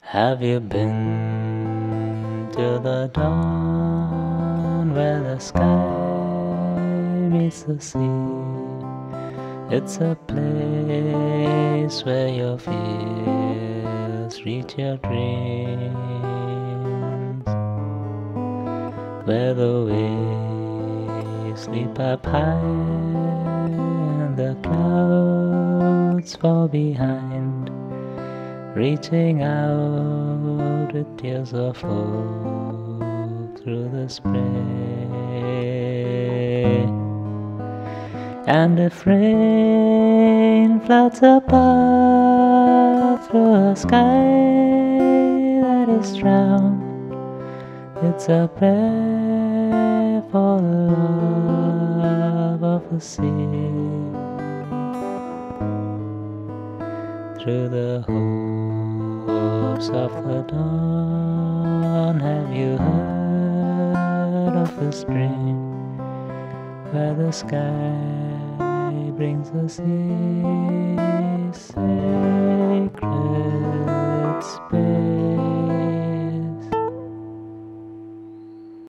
Have you been to the dawn where the sky meets the sea? It's a place where your fears reach your dreams, where the waves sleep up high and the clouds fall behind, reaching out with tears of hope through the spray. And if rain floods above through a sky that is drowned, it's a prayer for the love of the sea. Through the hopes of the dawn, have you heard of the spring where the sky brings us a sacred space?